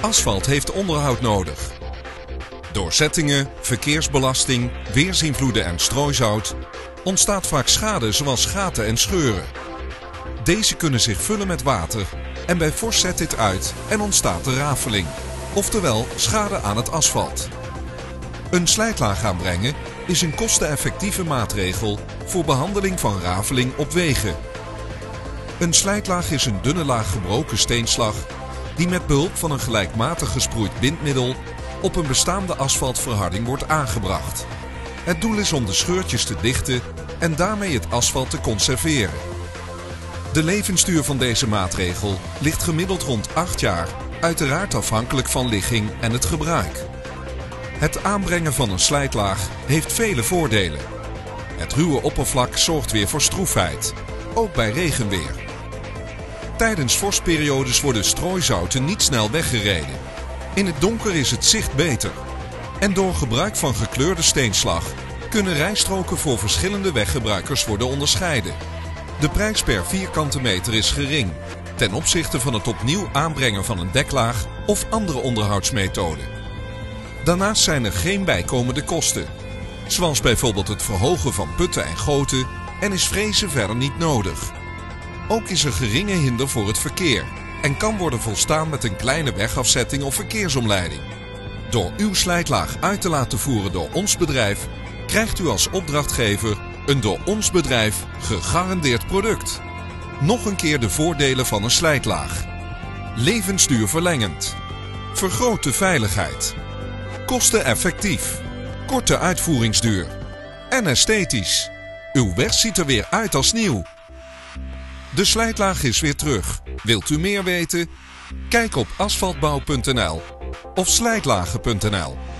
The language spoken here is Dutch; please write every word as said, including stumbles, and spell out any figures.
Asfalt heeft onderhoud nodig. Door zettingen, verkeersbelasting, weersinvloeden en strooizout ontstaat vaak schade zoals gaten en scheuren. Deze kunnen zich vullen met water en bij vorst zet dit uit en ontstaat de rafeling, oftewel schade aan het asfalt. Een slijtlaag aanbrengen is een kosteneffectieve maatregel voor behandeling van rafeling op wegen. Een slijtlaag is een dunne laag gebroken steenslag die met behulp van een gelijkmatig gesproeid bindmiddel op een bestaande asfaltverharding wordt aangebracht. Het doel is om de scheurtjes te dichten en daarmee het asfalt te conserveren. De levensduur van deze maatregel ligt gemiddeld rond acht jaar, uiteraard afhankelijk van ligging en het gebruik. Het aanbrengen van een slijtlaag heeft vele voordelen. Het ruwe oppervlak zorgt weer voor stroefheid, ook bij regenweer. Tijdens vorstperiodes worden strooizouten niet snel weggereden. In het donker is het zicht beter. En door gebruik van gekleurde steenslag kunnen rijstroken voor verschillende weggebruikers worden onderscheiden. De prijs per vierkante meter is gering, ten opzichte van het opnieuw aanbrengen van een deklaag of andere onderhoudsmethoden. Daarnaast zijn er geen bijkomende kosten, zoals bijvoorbeeld het verhogen van putten en goten, en is frezen verder niet nodig. Ook is er geringe hinder voor het verkeer en kan worden volstaan met een kleine wegafzetting of verkeersomleiding. Door uw slijtlaag uit te laten voeren door ons bedrijf, krijgt u als opdrachtgever een door ons bedrijf gegarandeerd product. Nog een keer de voordelen van een slijtlaag. Levensduur verlengend. Vergroot de veiligheid. Kosteneffectief. Korte uitvoeringsduur. En esthetisch. Uw weg ziet er weer uit als nieuw. De slijtlaag is weer terug. Wilt u meer weten? Kijk op asfaltbouw punt n l of slijtlagen punt n l.